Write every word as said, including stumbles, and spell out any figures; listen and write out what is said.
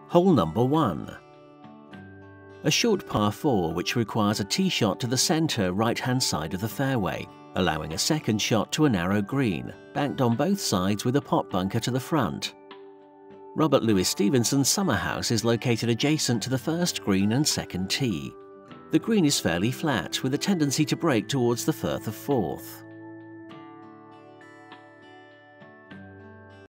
Hole number one. A short par four which requires a tee shot to the centre right-hand side of the fairway, allowing a second shot to a narrow green, banked on both sides with a pot bunker to the front. Robert Louis Stevenson's summer house is located adjacent to the first green and second tee. The green is fairly flat, with a tendency to break towards the firth of fourth.